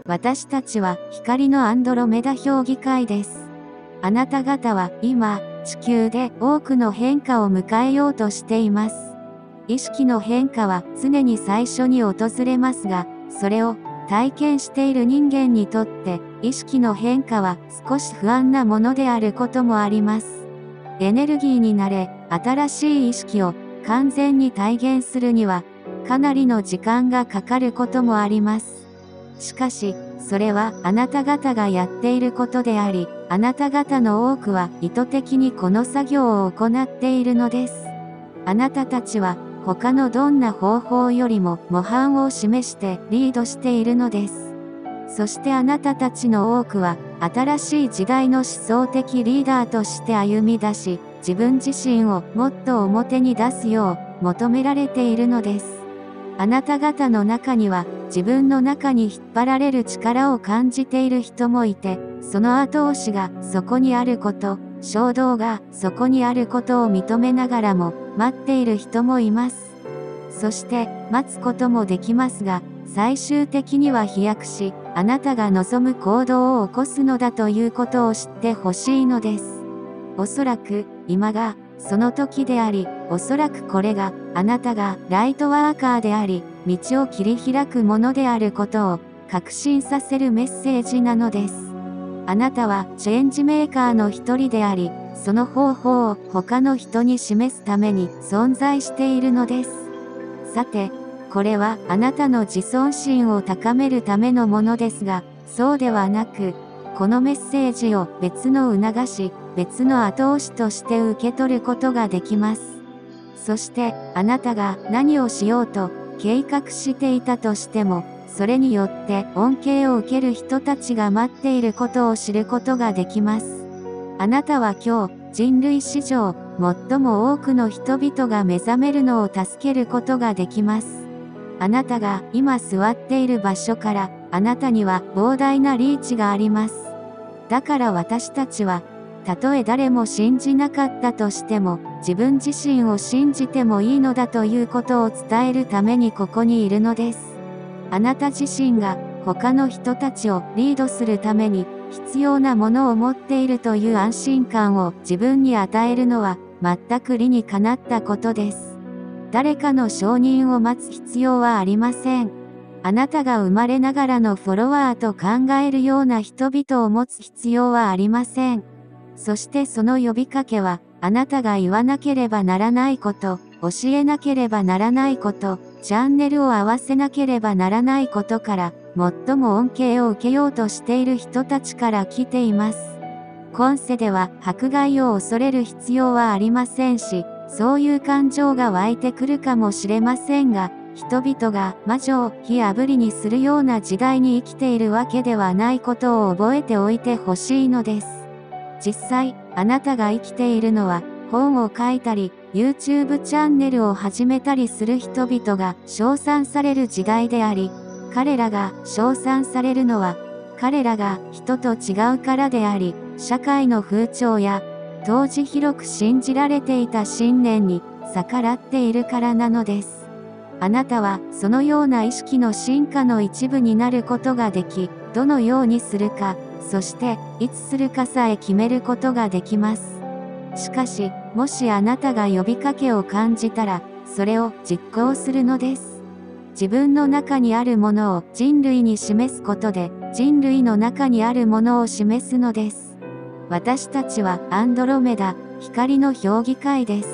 私たちは光のアンドロメダ評議会です。あなた方は今、地球で多くの変化を迎えようとしています。意識の変化は常に最初に訪れますが、それを体験している人間にとって、意識の変化は少し不安なものであることもあります。エネルギーになれ、新しい意識を完全に体現するには、かなりの時間がかかることもあります。しかし、それはあなた方がやっていることであり、あなた方の多くは意図的にこの作業を行っているのです。あなたたちは、他のどんな方法よりも模範を示してリードしているのです。そしてあなたたちの多くは、新しい時代の思想的リーダーとして歩み出し、自分自身をもっと表に出すよう求められているのです。あなた方の中には、自分の中に引っ張られる力を感じている人もいて、その後押しがそこにあること、衝動がそこにあることを認めながらも、待っている人もいます。そして、待つこともできますが、最終的には飛躍し、あなたが望む行動を起こすのだということを知ってほしいのです。おそらく、今が、その時であり、おそらくこれが、あなたがライトワーカーであり、道を切り開くものであることを、確信させるメッセージなのです。あなたはチェンジメーカーの一人であり、その方法を他の人に示すために存在しているのです。さて、これはあなたの自尊心を高めるためのものですが、そうではなく、このメッセージを別の促し、別の後押しとして受け取ることができます。そして、あなたが何をしようと計画していたとしても、それによって恩恵を受ける人たちが待っていることを知ることができます。あなたは今日、人類史上、最も多くの人々が目覚めるのを助けることができます。あなたが今座っている場所から、あなたには膨大なリーチがあります。だから私たちは、たとえ誰も信じなかったとしても、自分自身を信じてもいいのだということを伝えるためにここにいるのです。あなた自身が他の人たちをリードするために必要なものを持っているという安心感を自分に与えるのは全く理にかなったことです。誰かの承認を待つ必要はありません。あなたが生まれながらのフォロワーと考えるような人々を持つ必要はありません。そしてその呼びかけは、あなたが言わなければならないこと、教えなければならないこと、チャンネルを合わせなければならないことから、最も恩恵を受けようとしている人たちから来ています。今世では迫害を恐れる必要はありませんし、そういう感情が湧いてくるかもしれませんが、人々が魔女を火あぶりにするような時代に生きているわけではないことを覚えておいてほしいのです。実際、あなたが生きているのは、本を書いたり、YouTube チャンネルを始めたりする人々が称賛される時代であり、彼らが称賛されるのは、彼らが人と違うからであり、社会の風潮や、当時広く信じられていた信念に逆らっているからなのです。あなたはそのような意識の進化の一部になることができ、どのようにするか、そしていつするかさえ決めることができます。しかし、もしあなたが呼びかけを感じたら、それを実行するのです。自分の中にあるものを人類に示すことで、人類の中にあるものを示すのです。私たちはアンドロメダ、光の評議会です。